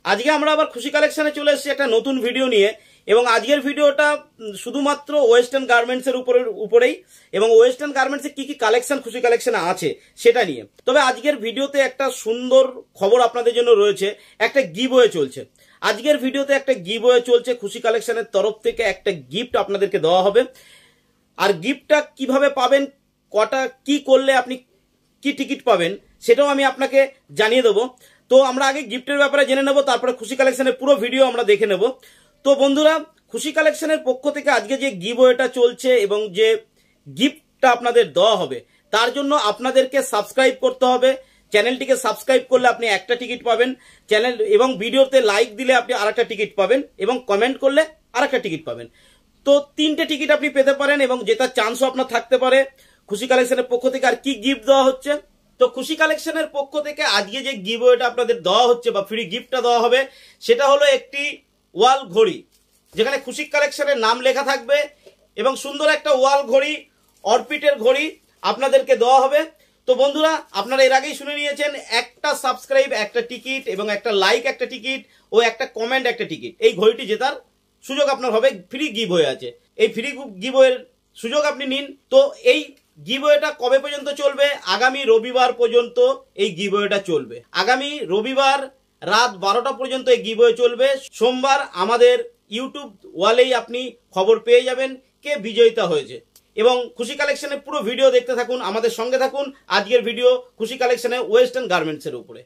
আজকে আমরা আবার খুশি কালেকশনে চলে এসেছি একটা নতুন ভিডিও নিয়ে এবং আজকের ভিডিওটা শুধুমাত্র ওয়েস্টার্ন গার্মেন্টসের উপরেই এবং ওয়েস্টার্ন গার্মেন্টসে কি কি কালেকশন খুশি কালেকশনে আছে সেটা নিয়ে। তবে আজকের ভিডিওতে একটা সুন্দর খবর আপনাদের জন্য রয়েছে, একটা গিভওয়ে চলছে। আজকের ভিডিওতে একটা গিভওয়ে চলছে খুশি কালেকশনের তরফ থেকে, একটা গিফট আপনাদেরকে দেওয়া হবে। আর গিফটটা কিভাবে পাবেন, কটা কি করলে আপনি কি টিকিট পাবেন সেটাও আমি আপনাকে জানিয়ে দেবো। তো আমরা আগে গিফটের ব্যাপারে জেনে নেব, তারপরে খুশি কালেকশনের পুরো ভিডিও আমরা দেখে নেব। তো বন্ধুরা, খুশি কালেকশনের পক্ষ থেকে আজকে যে গিভওয়েটা চলছে এবং যে গিফটটা আপনাদের দেওয়া হবে তার জন্য আপনাদেরকে সাবস্ক্রাইব করতে হবে। চ্যানেলটিকে সাবস্ক্রাইব করলে আপনি একটা টিকিট পাবেন, চ্যানেল এবং ভিডিওতে লাইক দিলে আপনি আরেকটা টিকিট পাবেন এবং কমেন্ট করলে আরেকটা টিকিট পাবেন। তো 3টে টিকিট আপনি পেতে পারেন এবং জেতার চান্সও আপনার থাকতে পারে খুশি কালেকশনের পক্ষ থেকে। আর কি গিফট দেওয়া হচ্ছে, তো খুশি কালেকশনের পক্ষ থেকে আজকে যে গিভওয়েটা আপনাদের দেওয়া হচ্ছে বা ফ্রি গিফটটা দেওয়া হবে সেটা হলো একটি ওয়াল ঘড়ি, যেখানে খুশি কালেকশনের নাম লেখা থাকবে এবং সুন্দর একটা ওয়াল ঘড়ি, অরবিটের ঘড়ি আপনাদেরকে দেওয়া হবে। তো বন্ধুরা, আপনারা এর আগেই শুনে নিয়েছেন, একটা সাবস্ক্রাইব একটা টিকিট এবং একটা লাইক একটা টিকিট ও একটা কমেন্ট একটা টিকিট, এই ঘড়িটি জেতার সুযোগ আপনার হবে। ফ্রি গিভওয়ে আছে, এই ফ্রি গিভওয়ের সুযোগ আপনি নিন। তো এই গিভওয়েটা কবে পর্যন্ত চলবে? আগামী রবিবার পর্যন্ত এই গিভওয়েটা চলবে। আগামী রবিবার রাত 12টা পর্যন্ত এই গিভওয়ে চলবে। সোমবার আমাদের ইউটিউব ওয়ালেই আপনি খবর পেয়ে যাবেন কে বিজয়িতা হয়েছে। এবং খুশি কালেকশনের পুরো ভিডিও দেখতে থাকুন, আমাদের সঙ্গে থাকুন। আজকের ভিডিও খুশি কালেকশনের ওয়েস্টার্ন গার্মেন্টসের উপরে।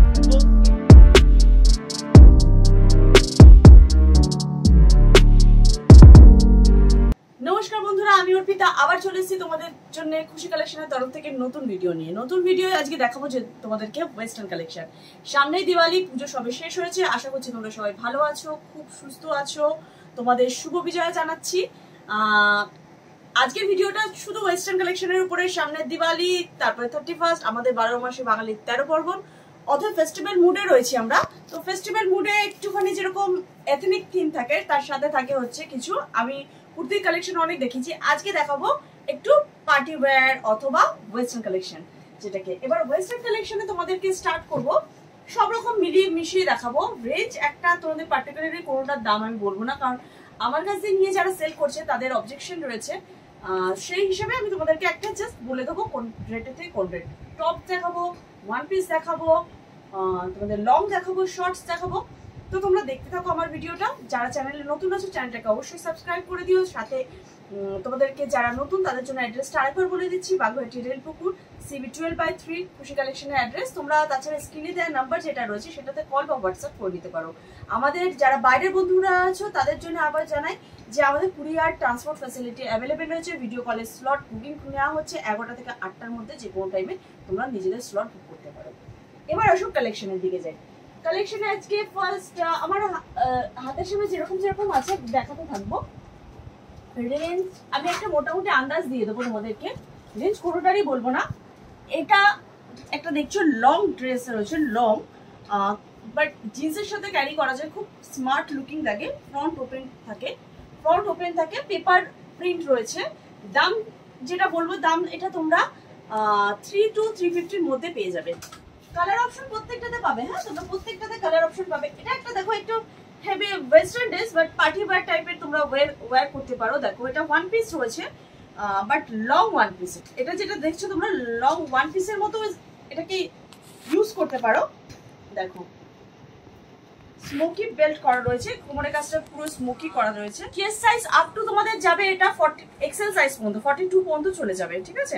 নমস্কার বন্ধুরা, আমি অর্পিতা আবার চলে এসেছি তোমাদের জন্য খুশি কালেকশনের তরফ থেকে নতুন ভিডিও নিয়ে। নতুন ভিডিও আজকে দেখাবো যে তোমাদেরকে ওয়েস্টার্ন কালেকশন। সামনেই দিওয়ালি, পুজো সবে শেষ হয়েছে। আশা করছি তোমরা সবাই ভালো আছো, খুব সুস্থ আছো। তোমাদের শুভ বিজয় জানাচ্ছি। আজকের ভিডিওটা শুধু ওয়েস্টার্ন কালেকশনের উপরে। সামনের দিওয়ালি, তারপরে 31st, আমাদের 12 মাসে বাঙালির 13 পার্বণ, অথবা ফেস্টিভ্যাল মুডে রয়েছি আমরা। তো ফেস্টিভ্যাল মুডে একটুখানি যেরকম এথনিক থিম থাকে, তার সাথে থাকে হচ্ছে কিছু আমি কুর্তির কালেকশন অনেক দেখেছি। আজকে দেখাবো একটু পার্টি ওয়্যার অথবা ওয়েস্টার্ন কালেকশন, যেটাকে এবার ওয়েস্টার্ন কালেকশনে তোমাদেরকে স্টার্ট করব। সব রকম মিলিয়ে মিশিয়ে দেখাবো। রেঞ্জ একটা তোমাদের পার্টিকুলারলি কোনোটার দাম আমি বলবো না, কারণ আমার কাছে নিয়ে যারা সেল করছে তাদের অবজেকশন রয়েছে। সেই হিসেবে আমি তোমাদেরকে একটা জাস্ট বলে দেবো কোন রেটে থেকে কোন রেট। টপ দেখাবো, ওয়ান পিস দেখাবো, তোমাদের লং দেখাবো, শর্টস দেখাবো। তো তোমরা দেখতে থাকো আমার ভিডিওটা। যারা চ্যানেলে নতুন আছো চ্যানেলটাকে অবশ্যই সাবস্ক্রাইব করে দিও। সাথে তোমাদেরকে যারা নতুন তাদের জন্য অ্যাড্রেসটা আরেকবার বলে দিচ্ছি, বাগুইহাটি রেলপুকুর CB 12/3 খুশি কালেকশনের অ্যাড্রেস। তোমরা তাছাড়া স্ক্রিনে দেওয়া নাম্বার যেটা রয়েছে সেটাতে কল বা হোয়াটসঅ্যাপ করে নিতে পারো। আমাদের যারা বাইরের বন্ধুরা আছো তাদের জন্য আবার জানাই যে আমাদের কুরিয়ার ট্রান্সপোর্ট ফ্যাসিলিটি অ্যাভেলেবেল রয়েছে। ভিডিও কলের স্লট বুকিং নেওয়া হচ্ছে 11টা থেকে 8টার মধ্যে, যে কোনো টাইমে তোমরা নিজেদের স্লট বুক করতে পারো। এবার আসুন কালেকশনের দিকে যাই। কালেকশনে আজকে ফার্স্ট আমার হাতের সামনে যেরকম যেরকম আছে দেখাতে থাকবো। রেঞ্জ আমি একটা মোটামুটি আন্দাজ দিয়ে দেবো তোমাদেরকে, রেঞ্জ কোনোটারই বলবো না। এটা একটা দেখছো লং ড্রেস রয়েছে, লং বাট জিন্সের সাথে ক্যারি করা যায়, খুব স্মার্ট লুকিং লাগে। ফ্রন্ট ওপেন থাকে, পেপার প্রিন্ট রয়েছে। দাম যেটা বলবো, দাম এটা তোমরা 3 to 350 এর মধ্যে পেয়ে যাবে। কালার অপশন প্রত্যেকটাতে পাবে, হ্যাঁ তোমরা প্রত্যেকটাতে কালার অপশন পাবে। এটা একটা দেখো একটু heavy western dress but party wear টাইপের তোমরা ওয়্যার করতে পারো। দেখো এটা ওয়ান পিস রয়েছে বাট লং ওয়ান পিস। এটা যেটা দেখছো তোমরা লং ওয়ান পিসের মতো এটাকে ইউজ করতে পারো। দেখো স্মোকি বেল্ট করা রয়েছে, কোমরের কাজটা পুরো স্মোকি করা রয়েছে। চেস্ট সাইজ আপ টু তোমাদের যাবে এটা 40 এক্সেল সাইজ পর্যন্ত, 42 পর্যন্ত চলে যাবে, ঠিক আছে।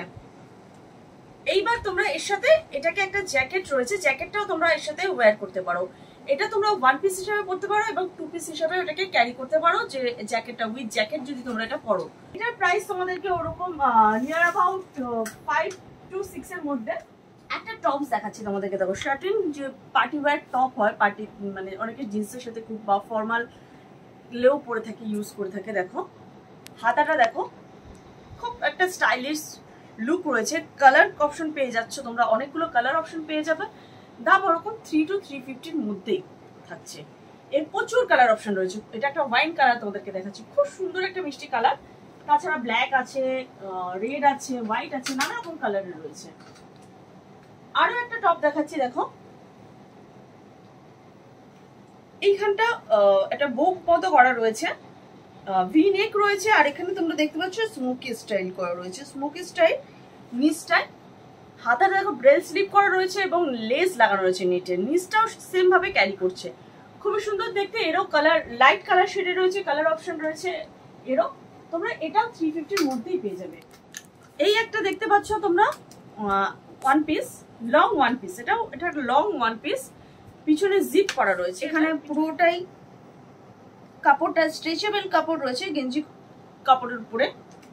এইবার তোমরা এর সাথে এটাকে একটা জ্যাকেট রয়েছে, জ্যাকেটটাও তোমরা এর সাথে ওয়্যার করতে পারো। এটা তোমরা ওয়ান পিস হিসাবে পরতে পারো এবং 2 পিস হিসাবে এটাকে ক্যারি করতে পারো, যে জ্যাকেটটা উইথ জ্যাকেট যদি তোমরা এটা পরো। এটার প্রাইস তোমাদেরকে ওরকম নিয়ার অ্যাবাউট 5 to 6 এর মধ্যে। একটা টপস দেখাচ্ছি তোমাদেরকে, দেখো শার্টিং যে পার্টি ওয়্যার টপ হয়, পার্টি মানে অনেকে জিন্সের সাথে খুব বা ফর্মাল লেও পরে থাকে, ইউজ করে থাকে। দেখো হাতাটা দেখো, খুব একটা স্টাইলিশ লুক রয়েছে। কালার অপশন পেয়ে যাচ্ছ তোমরা, অনেকগুলো কালার অপশন পেয়ে যাবে। দাম ওরকম 3 to 350 এর মধ্যেই থাকছে। এর প্রচুর কালার অপশন রয়েছে। এটা একটা ওয়াইন কালার তোমাদেরকে দেখাচ্ছি, খুব সুন্দর একটা মিষ্টি কালার। তাছাড়া ব্ল্যাক আছে, রেড আছে, হোয়াইট আছে, নানা রকম কালারের রয়েছে। আরো একটা টপ দেখাচ্ছি, দেখো এইখানটা একটা বুক মতো করা রয়েছে, ভি নেক রয়েছে, আর এখানে তোমরা দেখতে পাচ্ছ স্মোকি স্টাইল করা রয়েছে, স্মোকি স্টাইল। নিচটায় হাতাটা দেখো ব্রেল স্লিপ করা রয়েছে এবং লেস লাগানো রয়েছে নেটের, নিচটাও সেম ভাবে ক্যারি করছে, খুবই সুন্দর দেখতে। এরও কালার লাইট কালার শেডে রয়েছে, কালার অপশন রয়েছে এরও। তোমরা এটা 350 এর মধ্যেই পেয়ে যাবে। এই একটা দেখতে পাচ্ছ তোমরা one piece, long one piece, এটা লং ওয়ান পিস, পিছনে জিপ করা রয়েছে, এখানে পুরোটাই কাপড়টা স্ট্রেচেবল কাপড় রয়েছে গেঞ্জি কাপড়ের উপরে,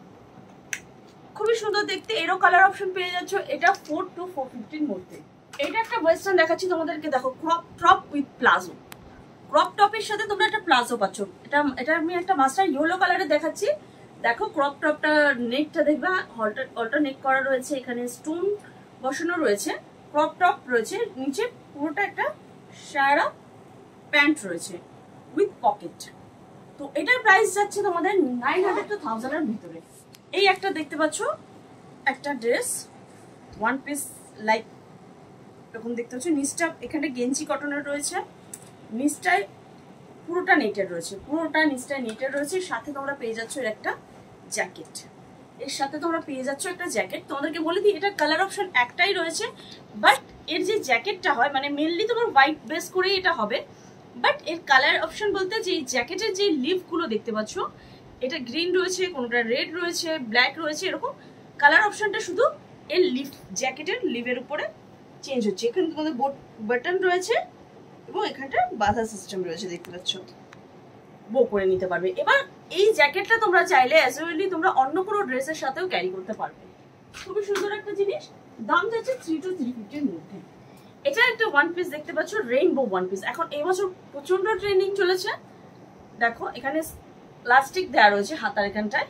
খুবই সুন্দর দেখতে। এরও কালার অপশন পেয়ে যাচ্ছ। এটা 4 to 450 এর মধ্যে। এটা একটা ওয়েস্টার্ন দেখাচ্ছি তোমাদেরকে, দেখো crop top with palazzo, crop টপের সাথে তোমরা একটা প্লাজো পাচ্ছ। এটা আমি একটা মাস্টার ইয়েলো কালারে দেখাচ্ছি। দেখো ক্রপ টপটা নেকটা দেখবা অল্টার নেক করা রয়েছে, এখানে স্টোন বসানো রয়েছে, ক্রপ টপ রয়েছে, নিচে পুরোটা একটা শায়রা প্যান্ট রয়েছে উইথ পকেট। তো এটার প্রাইস যাচ্ছে তোমাদের 900 to 1000 এর ভিতরে। এই একটা দেখতে পাচ্ছ একটা ড্রেস ওয়ান পিস লাইক এরকম দেখতে পাচ্ছ, নিচটা এখানে গেঞ্জি কটনের রয়েছে, নিচটায় পুরোটা নেটের রয়েছে, পুরোটা নিচটায় নেটের রয়েছে, সাথে তোমরা পেয়ে যাচ্ছ এর একটা জ্যাকেট, এর সাথে তোমরা পেয়ে যাচ্ছ একটা জ্যাকেট। তোমাদেরকে বলে দিই এটা কালার অপশন একটাই রয়েছে, বাট এর যে জ্যাকেটটা হয় মানে মেনলি তোমার হোয়াইট বেস করেই এটা হবে, বাট এর কালার অপশন বলতে যে জ্যাকেটের যে লিভ গুলো দেখতে পাচ্ছ, এটা গ্রিন রয়েছে, কোনটা রেড রয়েছে, ব্ল্যাক রয়েছে, এরকম কালার অপশনটা শুধু এর লিভ জ্যাকেটের লিভের উপরে চেঞ্জ হচ্ছে। এখানে তোমাদের বাটন রয়েছে এবং এখানটা বাধা সিস্টেম রয়েছে, দেখতে পাচ্ছ, বো করে নিতে পারবে। এবার এই জ্যাকেটটা তোমরা চাইলে অ্যাজুয়ালি তোমরা অন্য কোনো ড্রেসের সাথেও ক্যারি করতে পারবে, খুবই সুন্দর একটা জিনিস। দাম যাচ্ছে 3 to 350 এর মধ্যে। এটা একটা ওয়ান পিস দেখতে পাচ্ছ, রেইনবো ওয়ান পিস, এখন এই বছর প্রচন্ড ট্রেন্ডিং চলেছে। দেখো এখানে প্লাস্টিক দেওয়া রয়েছে হাতার এখানটায়,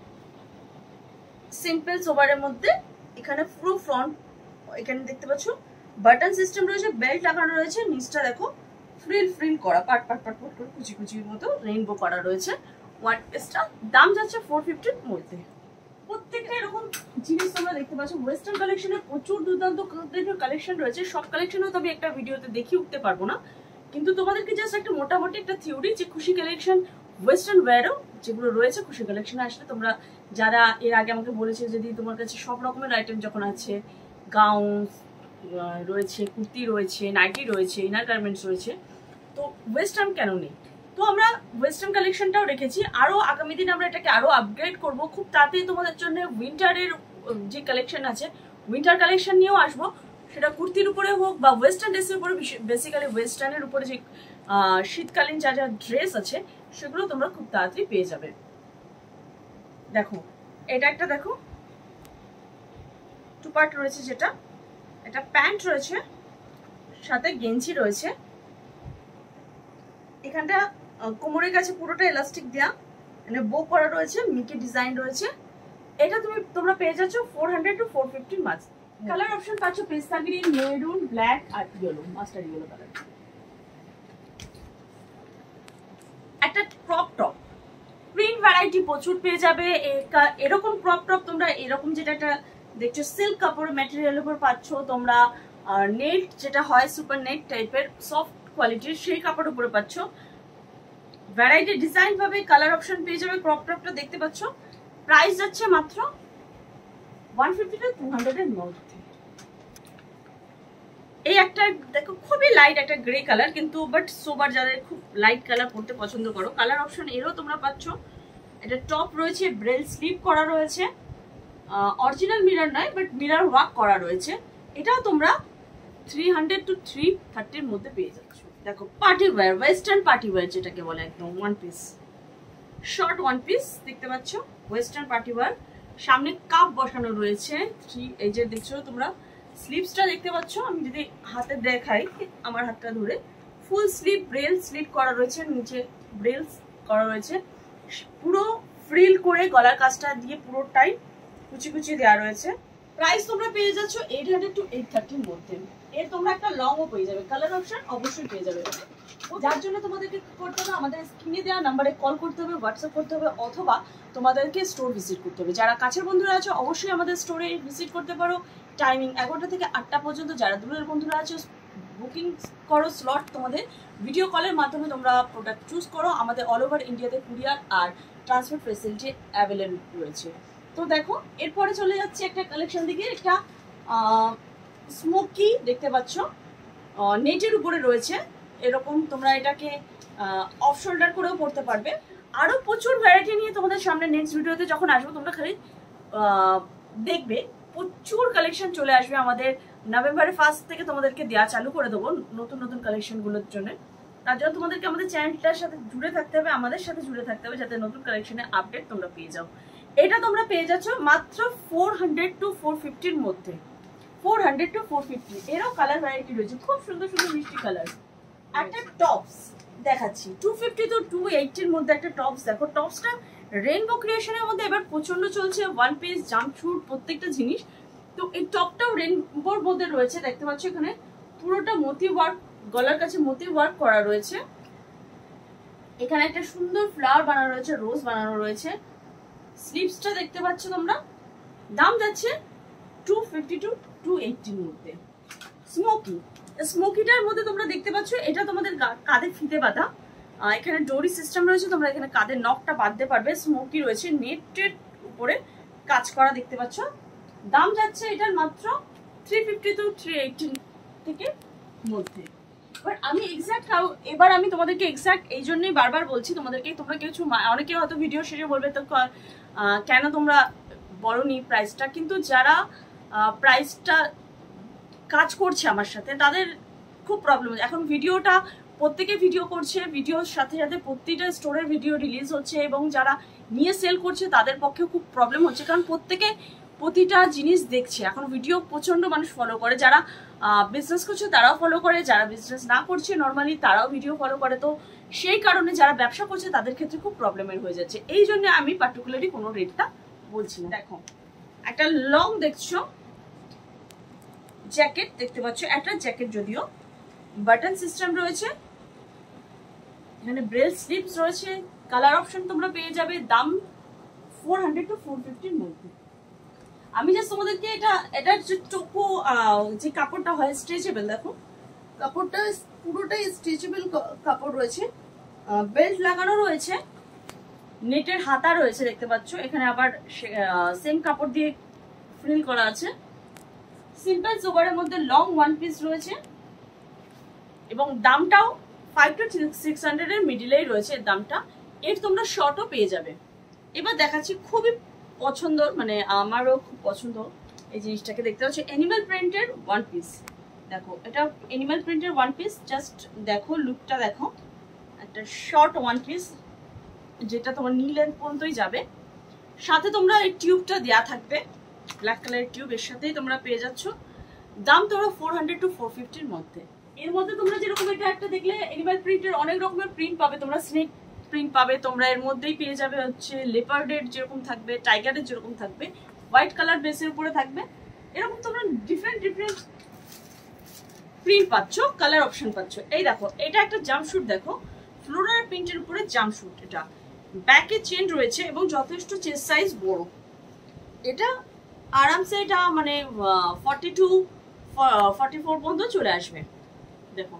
সিম্পল সোবারের মধ্যে, এখানে পুরো ফ্রন্ট এখানে দেখতে পাচ্ছ বাটন সিস্টেম রয়েছে, বেল্ট লাগানো রয়েছে, নিচটা দেখো ফ্রিল ফ্রিল করা, পাট পাট পাট পাট করে কুচি কুচির মতো রেইনবো করা রয়েছে। ওয়ান পিসটা দাম যাচ্ছে 450 এর মধ্যে। প্রত্যেকটা এরকম জিনিস তোমরা দেখতে পাচ্ছ। ওয়েস্টার্ন কালেকশনে প্রচুর দুর্দান্ত কালেকশন রয়েছে, সব কালেকশনও তবে একটা ভিডিওতে দেখিয়ে উঠতে পারবো না, কিন্তু তোমাদেরকে জাস্ট একটা মোটামুটি একটা থিওরি যে খুশি কালেকশন ওয়েস্টার্ন ওয়্যারও যেগুলো রয়েছে খুশি কালেকশনে আসলে তোমরা যারা এর আগে আমাকে বলেছে যদি তোমার কাছে সব রকমের আইটেম যখন আছে, গাউন রয়েছে, কুর্তি রয়েছে, নাইটি রয়েছে, ইনার গার্মেন্টস রয়েছে, তো ওয়েস্টার্ন কেন নেই? তো আমরা ওয়েস্টার্ন কালেকশনটাও রেখেছি, আরো আগামী দিনে আমরা এটাকে আরো আপগ্রেড করব। খুব তাড়াতাড়ি তোমাদের জন্য উইন্টারের যে কালেকশন আছে উইন্টার কালেকশন নিয়েও আসবো, সেটা কুর্তির উপরে হোক বা ওয়েস্টার্ন ড্রেসের উপরে, বেসিক্যালি ওয়েস্টার্নের উপরে যে শীতকালীন যা যা ড্রেস আছে সেগুলো তোমরা খুব তাড়াতাড়ি পেয়ে যাবে। দেখো এটা একটা দেখো টু পার্ট রয়েছে, যেটা এটা প্যান্ট রয়েছে, সাথে গেঞ্জি রয়েছে, এখানটা কোমরের কাছে পুরোটা এলাস্টিক দেয়া, মানে বো করা রয়েছে, মিকি ডিজাইন রয়েছে। এটা তোমরা পেয়ে যাচ্ছ 400 to 450 মাছ। কালার অপশন পাচ্ছ পেস্তা গ্রিন, মেরুন, ব্ল্যাক আর ইয়েলো, মাস্টার ইয়েলো কালার। একটা ক্রপ টপ প্রিন্ট ভ্যারাইটি প্রচুর পেয়ে যাবে। এরকম ক্রপ টপ তোমরা এরকম যেটা একটা দেখছো সিল্ক কাপড় ম্যাটেরিয়ালের উপর পাচ্ছ তোমরা, নেট যেটা হয় সুপার নেট টাইপের সফট কোয়ালিটির সেই কাপড়ের উপরে পাচ্ছ। ভ্যারাইটি ডিজাইন ভাবে কালার অপশন পেয়ে যাবে। ক্রপ টপটা দেখতে পাচ্ছ, প্রাইস যাচ্ছে মাত্র 150 to 200 এর মধ্যে। এই একটা দেখো খুবই লাইট একটা গ্রে কালার, কিন্তু বাট সোবার যাদের খুব লাইট কালার পরতে পছন্দ করো, কালার অপশন এরও তোমরা পাচ্ছ। এটা টপ রয়েছে, ব্রেল স্লিভ করা রয়েছে, অরিজিনাল মিরর নয় বাট মিরর ওয়ার্ক করা রয়েছে। এটাও তোমরা 300 to 330 এর মধ্যে পেয়ে যাচ্ছ। দেখো party wear, western party wear যেটাকে বলে, একদম one piece, short one piece দেখতে পাচ্ছ, ওয়েস্টার্ন পার্টি ওয়্যার। সামনে কাপ বসানো রয়েছে, এই যে দেখছো তোমরা স্লিভসটা দেখতে পাচ্ছ। আমি যদি হাতে দেখাই, আমার হাতটা ধরে, ফুল স্লিভ ব্রেল স্লিভ করা রয়েছে, নিচে ব্রেলস করা রয়েছে, পুরো ফ্রিল করে গলার কাজটা দিয়ে পুরোটাই কুচি কুচি দেওয়া রয়েছে। প্রাইস তোমরা পেয়ে যাচ্ছ 800 to 830 এর মধ্যে। এর তোমরা একটা লংও পেয়ে যাবে, কালার অপশন অবশ্যই পেয়ে যাবে। যার জন্য তোমাদেরকে করতে হবে আমাদের স্ক্রিনে দেওয়া নাম্বারে কল করতে হবে, হোয়াটসঅ্যাপ করতে হবে, অথবা তোমাদেরকে স্টোর ভিজিট করতে হবে। যারা কাছের বন্ধুরা আছো অবশ্যই আমাদের স্টোরে ভিজিট করতে পারো। টাইমিং 11টা থেকে 8টা পর্যন্ত। যারা দূরের বন্ধুরা আছো বুকিং করো স্লট, তোমাদের ভিডিও কলের মাধ্যমে তোমরা প্রোডাক্ট চুজ করো। আমাদের অল ওভার ইন্ডিয়াতে কুরিয়ার আর ট্রান্সপোর্ট ফেসিলিটি অ্যাভেলেবল রয়েছে। তো দেখো এরপরে চলে যাচ্ছে একটা কালেকশন দিকে, একটা স্মোকি দেখতে পাচ্ছ, নেটের উপরে রয়েছে এরকম, তোমরা এটাকে অফ শোল্ডার করেও পরতে পারবে। আরো প্রচুর ভ্যারাইটি নিয়ে তোমাদের সামনে নেক্সট ভিডিওতে যখন আসবো তোমরা খালি দেখবে, প্রচুর কালেকশন চলে আসবে আমাদের। নভেম্বরের 1 থেকে তোমাদেরকে দেওয়া চালু করে দেবো নতুন নতুন কালেকশনগুলোর জন্য। তার জন্য তোমাদেরকে আমাদের চ্যানেলটার সাথে জুড়ে থাকতে হবে, আমাদের সাথে জুড়ে থাকতে হবে, যাতে নতুন কালেকশনের আপডেট তোমরা পেয়ে যাও। এটা তোমরা পেয়ে যাচ্ছ মাত্র 400 to 450 মধ্যে, 400 to 450। এরও কালার ভ্যারাইটি রয়েছে, খুব সুন্দর সুন্দর মিষ্টি কালার। একটা টপস দেখাচ্ছি 250 to 280 মধ্যে একটা টপস। দেখো টপসটা রেইনবো ক্রিয়েশনের মধ্যে এবার প্রচন্ড চলছে, ওয়ান পিস জাম্পস্যুট প্রত্যেকটা জিনিস। তো এই টপটাও রেইনবোর মধ্যে রয়েছে, দেখতে পাচ্ছ এখানে পুরোটা মতি ওয়ার্ক, গলার কাছে মতি ওয়ার্ক করা রয়েছে। এখানে একটা সুন্দর ফ্লাওয়ার বানানো রয়েছে, রোজ বানানো রয়েছে। স্লিভসটা দেখতে পাচ্ছ তোমরা, দাম যাচ্ছে 250 to 280 মধ্যে। স্মোকি, স্মোকিটার মধ্যে তোমরা দেখতে পাচ্ছ এটা তোমাদের কাঁধে ফিতে বাঁধা, এখানে ডোরি সিস্টেম রয়েছে, তোমরা এখানে কাঁধের নখটা বাঁধতে পারবে। স্মোকি রয়েছে, নেটের উপরে কাজ করা দেখতে পাচ্ছ। দাম যাচ্ছে এটার মাত্র 350 to 380 থেকে মধ্যে। বাট আমি এক্সাক্ট এবার আমি তোমাদেরকে এক্সাক্ট এই জন্যই বারবার বলছি তোমাদেরকে, তোমরা কিছু অনেকে হয়তো ভিডিও শেষে বলবে তো কেন তোমরা বলনি প্রাইসটা, কিন্তু যারা প্রাইসটা কাজ করছে আমার সাথে তাদের খুব প্রবলেম হচ্ছে। এখন ভিডিওটা প্রত্যেকে ভিডিও করছে, ভিডিওর সাথে সাথে প্রতিটা স্টোরের ভিডিও রিলিজ হচ্ছে, এবং যারা নিয়ে সেল করছে তাদের পক্ষে খুব প্রবলেম হচ্ছে, কারণ প্রত্যেকে প্রতিটা জিনিস দেখছে। এখন ভিডিও প্রচন্ড মানুষ ফলো করে, যারা বিজনেস করছে তারাও ফলো করে, যারা বিজনেস না করছে নর্মালি তারাও ভিডিও ফলো করে। তো সেই কারণে যারা ব্যবসা করছে তাদের ক্ষেত্রে খুব প্রবলেমের হয়ে যাচ্ছে, এই জন্য আমি পার্টিকুলারলি কোনো রেটটা বলছি না। দেখো একটা লং দেখছো জ্যাকেট দেখতে পাচ্ছ, একটা জ্যাকেট যদিও বাটন সিস্টেম রয়েছে, এখানে ব্রেল স্লিপস রয়েছে, কালার অপশন তোমরা পেয়ে যাবে। দাম 400 to 450 এর মধ্যে। আমি জাস্ট তোমাদেরকে এটার যে টোপো যে কাপড়টা হয় স্ট্রেচেবল, দেখো কাপড়টা পুরোটাই স্ট্রেচেবল কাপড় রয়েছে, বেল্ট লাগানো রয়েছে, নেটের হাতা রয়েছে দেখতে পাচ্ছ, এখানে আবার সেম কাপড় দিয়ে ফ্রিল করা আছে। সিম্পল সোবারের মধ্যে লং ওয়ান পিস রয়েছে, এবং দামটাও 500 to 600 এর মিডিলেই রয়েছে দামটা। এর তোমরা শর্টও পেয়ে যাবে। এবার দেখাচ্ছি খুবই পছন্দ, মানে আমারও খুব পছন্দ এই জিনিসটাকে, দেখতে পাচ্ছ অ্যানিমাল প্রিন্টের ওয়ান পিস। দেখো এটা অ্যানিমাল প্রিন্টের ওয়ান পিস, জাস্ট দেখো লুকটা দেখো, একটা শর্ট ওয়ান পিস যেটা তোমার নি লেন্থ পর্যন্তই যাবে, সাথে তোমরা এই টিউবটা দেয়া থাকবে, ব্ল্যাক কালারের টিউব এর সাথেই তোমরা পেয়ে যাচ্ছ। দাম তোমরা 400 to 450 এর মধ্যে। এর মধ্যে তোমরা যেরকম এটা একটা দেখলে অ্যানিমাল প্রিন্টের অনেক রকমের প্রিন্ট পাবে, তোমরা স্নেক প্রিন্ট পাবে, তোমরা এর মধ্যেই পেয়ে যাবে হচ্ছে লেপার্ডের যেরকম থাকবে, টাইগারের যেরকম থাকবে, হোয়াইট কালার বেসের উপরে থাকবে, এরকম তোমরা ডিফারেন্ট ডিফারেন্ট প্রিন্ট পাচ্ছ, কালার অপশন পাচ্ছ। এই দেখো এটা একটা জাম্পস্যুট, দেখো ফ্লোরাল প্রিন্টের উপরে জাম্পস্যুট, এটা ব্যাকে চেন রয়েছে এবং যথেষ্ট চেস্ট সাইজ বড়। এটা আরামসে এটা মানে 42 44 পর্যন্ত চলে আসবে। দেখো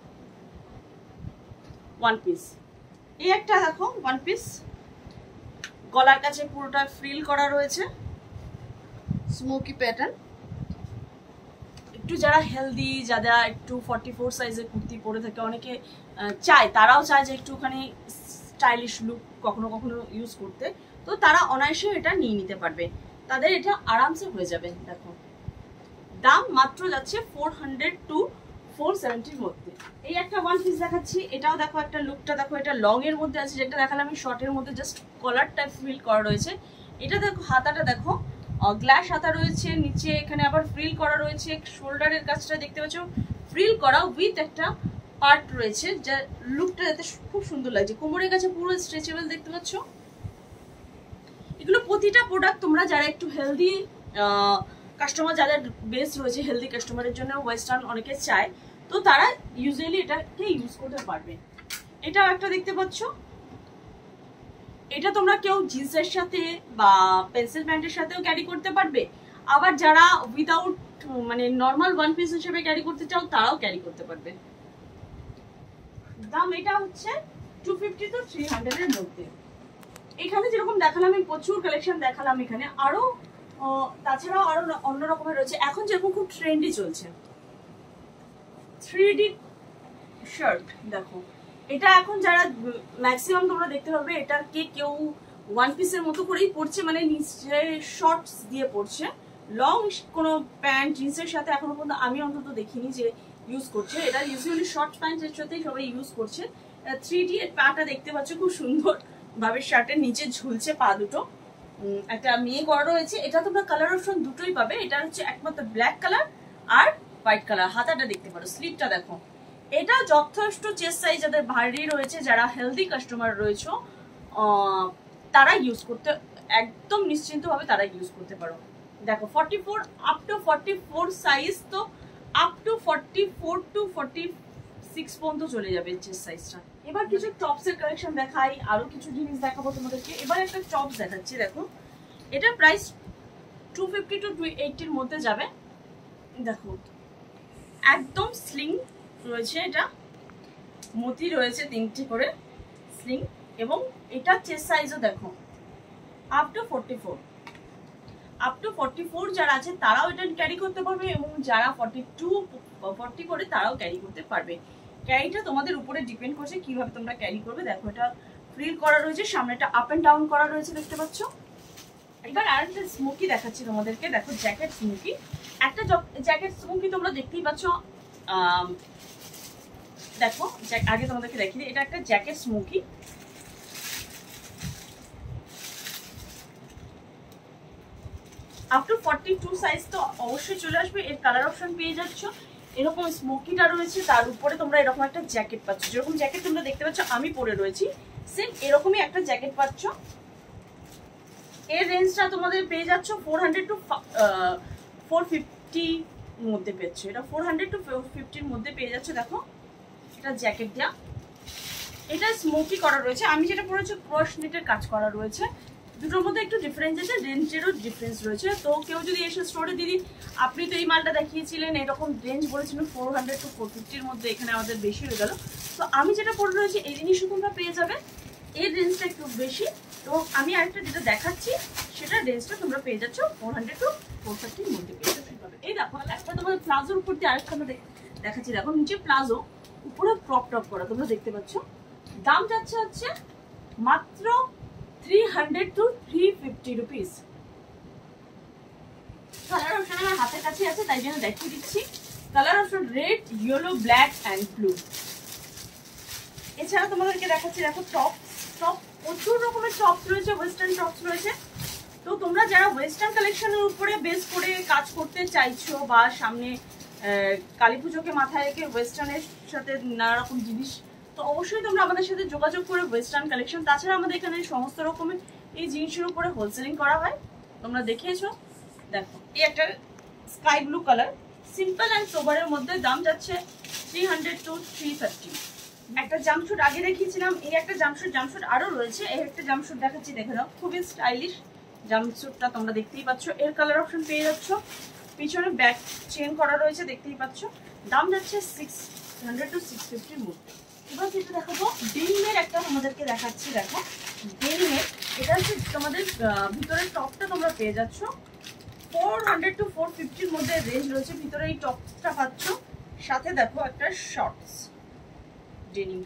ওয়ান পিস, এই একটা দেখো ওয়ান পিস, গলার কাছে পুরোটা ফ্রিল করা রয়েছে, স্মোকি প্যাটার্ন। একটু যারা হেলদি, যারা একটু 44 সাইজের কুর্তি পরে থাকে, অনেকে চায়, তারাও চায় যে একটুখানি স্টাইলিশ লুক কখনো কখনো ইউজ করতে, তো তারা অনায়াসে এটা নিয়ে নিতে পারবে, তাদের এটা আরামসে হয়ে যাবে। দেখো দাম মাত্র যাচ্ছে 400 to 470 এর মধ্যে। এই একটা ওয়ান পিস দেখাচ্ছি, এটাও দেখো একটা লুকটা দেখো, এটা লং এর মধ্যে আছে, যেটা দেখালাম আমি শর্টের মধ্যে, জাস্ট কলার টাইপ ফিল করা রয়েছে। এটা দেখো হাতাটা দেখো গ্লাস হাতা রয়েছে, নিচে এখানে আবার ফ্রিল করা রয়েছে, শোল্ডারের কাছটা দেখতে পাচ্ছ ফ্রিল করা উইথ একটা পার্ট রয়েছে, যা লুকটা যাতে খুব সুন্দর লাগছে। কোমরের কাছে পুরো স্ট্রেচেবল দেখতে পাচ্ছ। এগুলো প্রতিটা প্রোডাক্ট তোমরা যারা একটু হেলদি কাস্টমার, যাদের বেস রয়েছে হেলদি কাস্টমারের জন্য, ওয়েস্টার্ন অনেকে চায়, তো তারা ইউজুয়ালি এটাকে ইউজ করতে পারবে। এটাও একটা দেখতে পাচ্ছ, এটা তোমরা কেউ জিন্সের সাথে বা পেন্সিল প্যান্টের সাথেও ক্যারি করতে পারবে। আবার যারা উইদাউট মানে নর্মাল ওয়ান পিস হিসেবে ক্যারি করতে চাও তারাও ক্যারি করতে পারবে। দাম এটা হচ্ছে 250 to 300 এর মধ্যে। এখানে যেরকম দেখালাম, আমি প্রচুর কালেকশন দেখালাম, এখানে আরো তাছাড়াও আরো অন্য রকমের রয়েছে। এখন যেরকম খুব ট্রেন্ডি চলছে 3D শার্ট, দেখো এটা এখন যারা ম্যাক্সিমাম তোমরা দেখতে পাবে এটা কেউ ওয়ান পিসের মতো করেই পরছে, মানে নিচে শর্টস দিয়ে পরছে, লং কোনো প্যান্ট জিন্সের সাথে এখনো পর্যন্ত আমি অন্তত দেখিনি যে ইউজ করছে। এটা ইউজুয়ালি শর্ট প্যান্টের সাথেই সবাই ইউজ করছে। 3D এর পাটা দেখতে পাচ্ছ খুব সুন্দর ভাবে শার্টের নিচে ঝুলছে, পা দুটো একটা মেয়ে করা রয়েছে। এটা তোমরা কালার অপশন দুটোই পাবে। এটা হচ্ছে একমাত্র ব্ল্যাক কালার আর হোয়াইট কালার। হাতাটা দেখতে পারো, স্লিপটা দেখো। এটা যথেষ্ট চেস্ট সাইজ যাদের ভারী রয়েছে, যারা হেলদি কাস্টমার রয়েছে তারা ইউজ করতে একদম নিশ্চিন্ত ভাবে তারা ইউজ করতে পারো। দেখো 44 আপ টু 44 সাইজ, তো আপ টু 44 to 46 পর্যন্ত চলে যাবে চেস্ট সাইজটা। এবার কিছু টপস এর কালেকশন দেখাই, আরো কিছু জিনিস দেখাবো তোমাদেরকে। এবার একটা টপস দেখাচ্ছি, দেখো এটা প্রাইস 250 to 280 এর মধ্যে যাবে। দেখো একদম স্লিং রয়েছে, এটা মতি রয়েছে 3টে করে স্লিং, এবং এটা চেস্ট সাইজও দেখো আপ টু 44। আপ টু 44 যারা আছে তারাও এটা ক্যারি করতে পারবে, এবং যারা 40 করে তারাও ক্যারি করতে পারবে। ক্যারিটা তোমাদের উপরে ডিপেন্ড করছে কিভাবে তোমরা ক্যারি করবে। দেখো এটা ফ্রিল করা রয়েছে, সামনেটা আপ এন্ড ডাউন করা রয়েছে, দেখতে পাচ্ছ। এবার আরেকটা স্মোকি দেখাচ্ছি তোমাদেরকে, দেখো জ্যাকেট স্মোকি। একটা জ্যাকেট স্মোকি তোমরা দেখতেই পাচ্ছ। দেখো আগে তোমাদেরকে দেখিয়ে দিই, এটা একটা jacket smoky. Up to 42 size তো অবশ্যই চলে আসবে। এর কালার অপশন পেয়ে যাচ্ছ, এরকম স্মোকিটা রয়েছে, তার উপরে তোমরা এরকম একটা জ্যাকেট পাচ্ছ। যেরকম জ্যাকেট তোমরা দেখতে পাচ্ছ আমি পরে রয়েছি, সেম এরকমই একটা জ্যাকেট পাচ্ছ। এর রেঞ্জটা তোমাদের পেয়ে যাচ্ছ 400 to 450 মধ্যে পেয়েছ। এটা 400 to 450 এর মধ্যে পেয়ে যাচ্ছে। দেখো এটা জ্যাকেট দেয়া, এটা স্মোকি করা রয়েছে। আমি যেটা পরেছি ক্রস নেটের কাজ করা রয়েছে। দুটোর মধ্যে একটু ডিফারেন্স আছে, রেঞ্জেরও ডিফারেন্স রয়েছে। তো কেউ যদি এসে স্টোরে, দিদি আপনি তো এই মালটা দেখিয়েছিলেন, এরকম রেঞ্জ বলেছিলেন 400 to 450 এর মধ্যে, এখানে আমাদের বেশি হয়ে গেল। তো আমি যেটা পরে রয়েছে এই জিনিসও তোমরা পেয়ে যাবে, এর রেঞ্জটা একটু বেশি। তো আমি আরেকটা যেটা দেখাচ্ছি সেটার রেঞ্জটা তোমরা পেয়ে যাচ্ছ 400 to 450 এর মধ্যে পেয়ে যাবে। এই দেখো একটা তোমাদের প্লাজোর উপর দিয়ে আরেকটা দেখাচ্ছি। দেখো নিচে প্লাজো, উপরে ক্রপ টপ করা, তোমরা দেখতে পাচ্ছ। দাম যাচ্ছে হচ্ছে মাত্র 300 to 350 রুপিস। কালার অপশন আমার হাতের কাছে আছে তাই জন্য দেখিয়ে দিচ্ছি। Colour option red, yellow, black and blue. এছাড়া তোমাদেরকে দেখাচ্ছি, দেখো টপ প্রচুর রকমের টপ রয়েছে, ওয়েস্টার্ন টপস রয়েছে। তো তোমরা যারা ওয়েস্টার্ন কালেকশনের উপরে বেস করে কাজ করতে চাইছো, বা সামনে কালী পুজোকে মাথায় রেখে ওয়েস্টার্নের সাথে নানা রকম জিনিস, তো অবশ্যই তোমরা আমাদের সাথে যোগাযোগ করে ওয়েস্টার্ন কালেকশন। তাছাড়া আমাদের এখানে সমস্ত রকমের এই জিনিসের উপরে হোলসেলিং করা হয়, তোমরা দেখিয়েছো। দেখো এই একটা sky blue colour, simple and সোবারের মধ্যে, দাম যাচ্ছে 300 to 330। একটা জাম্পশুট আগে দেখিয়েছিলাম, এই একটা জাম্পশুট আরো রয়েছে। এই একটা জাম্পশুট দেখাচ্ছি, দেখে দাও, খুবই স্টাইলিশ জাম্পশুটটা তোমরা দেখতেই পাচ্ছ। এর কালার অপশন পেয়ে যাচ্ছ, পিছনে ব্যাক চেন করা রয়েছে, দেখতেই পাচ্ছ। দাম যাচ্ছে 600 to 650 এর মধ্যে। এবার যেটা দেখাবো ডেনিমের একটা তোমাদেরকে দেখাচ্ছি। দেখো ডেনিমের, এটা হচ্ছে তোমাদের ভিতরের টপটা তোমরা পেয়ে যাচ্ছ 400 to 450 এর মধ্যে রেঞ্জ রয়েছে। ভিতরে এই টপটা পাচ্ছ, সাথে দেখো একটা শর্টস ডেনিম,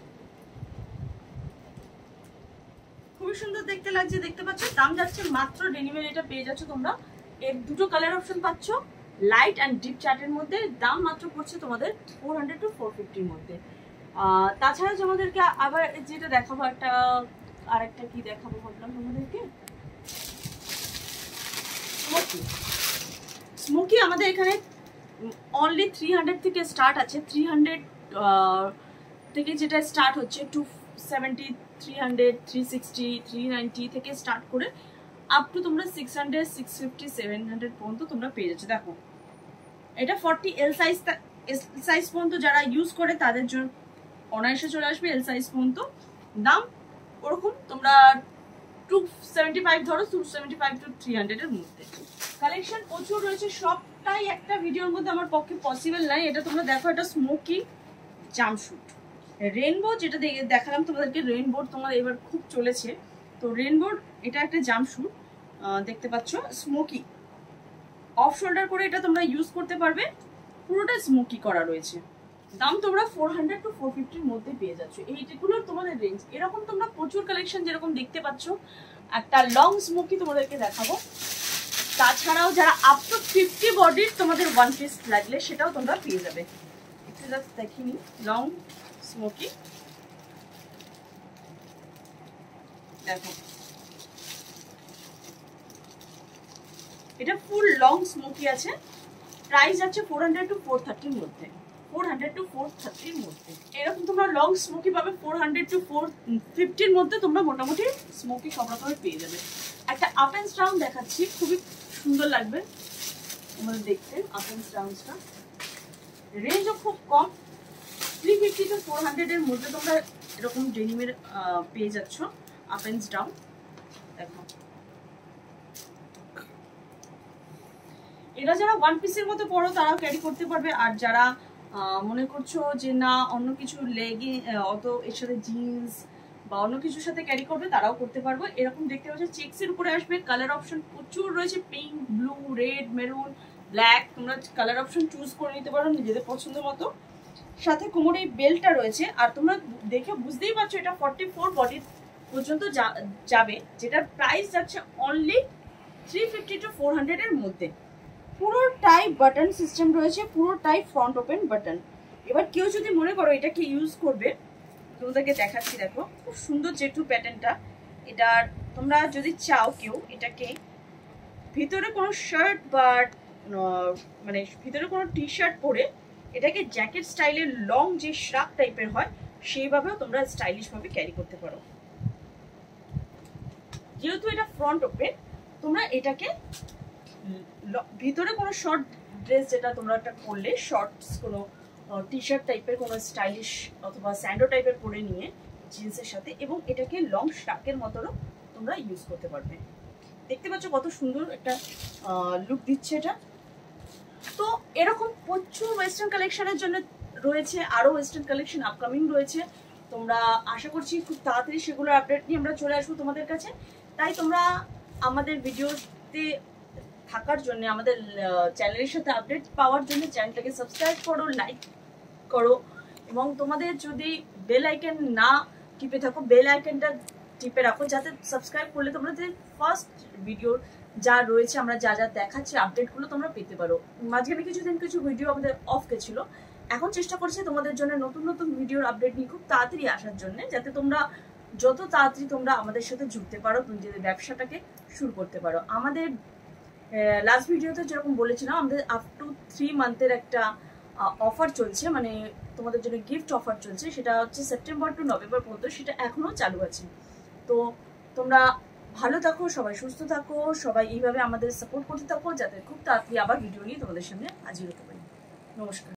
খুবই সুন্দর দেখতে লাগছে, দেখতে পাচ্ছ। দাম যাচ্ছে মাত্র ডেনিমের এটা পেয়ে যাচ্ছ তোমরা। এর দুটো কালার অপশন পাচ্ছ, লাইট অ্যান্ড ডিপ চার্টের মধ্যে। দাম মাত্র পড়ছে তোমাদের 400 to 450 এর মধ্যে। তাছাড়া তোমাদেরকে আবার যেটা দেখাবো, আরেকটা কি দেখাবো ভাবলাম তোমাদেরকে, স্মোকি। আমাদের এখানে অনলি 300 থেকে স্টার্ট আছে। 300 থেকে যেটা স্টার্ট হচ্ছে 270, 300, 360, 390 থেকে স্টার্ট করে আপ টু তোমরা 600, 650, 700 পর্যন্ত তোমরা পেয়ে যাচ্ছ। দেখো এটা 40 এল সাইজ পর্যন্ত যারা ইউজ করে তাদের জন্য অনায়াসে চলে আসবে এল সাইজ পর্যন্ত। দাম ওরকম তোমরা 275 ধরো, 275 to 300 এর মধ্যে। কালেকশন প্রচুর রয়েছে, সবটা পুরোটাই একটা ভিডিওর মধ্যে আমার পক্ষে পসিবল নাই। এটা তোমরা দেখো, এটা স্মোকি জাম্পস্যুট রেইনবো, যেটা দেখালাম তোমাদেরকে। রেইনবো তোমার এবার খুব চলেছে, তো রেইনবো এটা একটা জাম্পস্যুট দেখতে পাচ্ছ, স্মোকি অফ শোল্ডার করে এটা তোমরা ইউজ করতে পারবে। পুরোটা স্মোকি করা রয়েছে। দাম তোমরা 400 to 450 মধ্যে পেয়ে যাচ্ছ। এইগুলোর তোমাদের রেঞ্জ এরকম তোমরা প্রচুর কালেকশন যেরকম দেখতে পাচ্ছ। একটা লং স্মোকি তোমাদেরকে দেখাবো, তাছাড়াও যারা আপ টু 50 বডির তোমাদের ওয়ান পিস লাগলে সেটাও তোমরা পেয়ে যাবে। একটু জাস্ট দেখিনি লং স্মোকি, দেখো এটা ফুল লং স্মোকি আছে। প্রাইস আছে 400 to 430 মধ্যে, 400 to 430 মধ্যে। এরকম তোমরা লং স্মোকি পাবে 400 to 450 মধ্যে। তোমরা মোটামুটি স্মোকি সব রকমের পেয়ে যাবে। একটা আপ এন্ড ডাউন দেখাচ্ছি, খুবই সুন্দর লাগবে তোমাদের দেখতে। আপ এন্ড ডাউনটা রেঞ্জও খুব কম, 350 to 400 এর মধ্যে তোমরা এরকম ডেনিমের পেয়ে যাচ্ছ আপ এন্ড ডাউন। দেখো এটা যারা ওয়ান পিসের মতো পড়ো তারাও ক্যারি করতে পারবে। আর যারা মনে করছো যে না অন্য কিছু লেগে অত এর সাথে জিন্স বা অন্য কিছুর সাথে ক্যারি করবে তারাও করতে পারবো। এরকম দেখতে পাচ্ছ চেক্সের উপরে আসবে। কালার অপশন প্রচুর রয়েছে, pink, blue, red, maroon, black. তোমরা কালার অপশন চুজ করে নিতে পারো নিজেদের পছন্দ মতো। সাথে কোমরে বেল্টটা রয়েছে। আর তোমরা দেখে বুঝতেই পারছো এটা 44 বডি পর্যন্ত যাবে, যেটার প্রাইস যাচ্ছে অনলি 350 to 400 এর মধ্যে। পুরোটাই বাটন সিস্টেম রয়েছে, পুরোটাই ফ্রন্ট ওপেন বাটন। এবার কেউ যদি মনে করো এটাকে ইউজ করবে, তোমাদেরকে দেখাচ্ছি। দেখো খুব সুন্দর জেটু প্যাটার্নটা। এটার তোমরা যদি চাও কেউ এটাকে ভিতরে কোনো শার্ট বা মানে ভিতরে কোনো টি শার্ট পরে এটাকে জ্যাকেট স্টাইলের লং যে শ্রাক টাইপের হয় সেইভাবেও তোমরা স্টাইলিশ ভাবে ক্যারি করতে পারো। যেহেতু এটা ফ্রন্ট ওপেন, তোমরা এটাকে ভিতরে কোনো শর্ট ড্রেস যেটা তোমরা একটা করলে, শর্টস কোনো টি শার্ট টাইপের কোনো স্টাইলিশ অথবা স্যান্ডো টাইপের পরে নিয়ে জিন্সের সাথে, এবং এটাকে লং শ্রাকের মতনও তোমরা ইউজ করতে পারবে। দেখতে পাচ্ছ কত সুন্দর একটা লুক দিচ্ছে এটা। তো এরকম প্রচুর ওয়েস্টার্ন কালেকশনের জন্য রয়েছে, আরো ওয়েস্টার্ন কালেকশন আপকামিং রয়েছে। তোমরা আশা করছি খুব তাড়াতাড়ি সেগুলোর আপডেট নিয়ে আমরা চলে আসবো তোমাদের কাছে। তাই তোমরা আমাদের ভিডিওতে থাকার জন্য, আমাদের চ্যানেলের সাথে আপডেট পাওয়ার জন্য চ্যানেলটাকে সাবস্ক্রাইব করো, লাইক করো, এবং তোমাদের যদি বেল আইকন না টিপে থাকো বেল আইকনটা টিপে রাখো, যাতে সাবস্ক্রাইব করলে তোমাদের ফার্স্ট ভিডিও যা রয়েছে আমরা যা যা দেখাচ্ছি আপডেটগুলো তোমরা পেতে পারো। মাঝখানে কিছু ভিডিও আমাদের অফ গেছিল, এখন চেষ্টা করছি তোমাদের জন্য নতুন নতুন ভিডিওর আপডেট নিয়ে খুব তাড়াতাড়ি আসার জন্য, যাতে তোমরা যত তাড়াতাড়ি তোমরা আমাদের সাথে জুড়তে পারো, নিজেদের ব্যবসাটাকে শুরু করতে পারো। আমাদের লাস্ট ভিডিওতে যেরকম বলেছিলাম, আমাদের আপ টু 3 মান্থের একটা অফার চলছে, মানে তোমাদের জন্য গিফট অফার চলছে। সেটা হচ্ছে সেপ্টেম্বর টু নভেম্বর পর্যন্ত, সেটা এখনো চালু আছে। তো তোমরা ভালো থাকো, সবাই সুস্থ থাকো, সবাই এইভাবে আমাদের সাপোর্ট করতে থাকো, যাতে খুব তাড়াতাড়ি আবার ভিডিও নিয়ে তোমাদের সামনে হাজির হতে পারি। নমস্কার।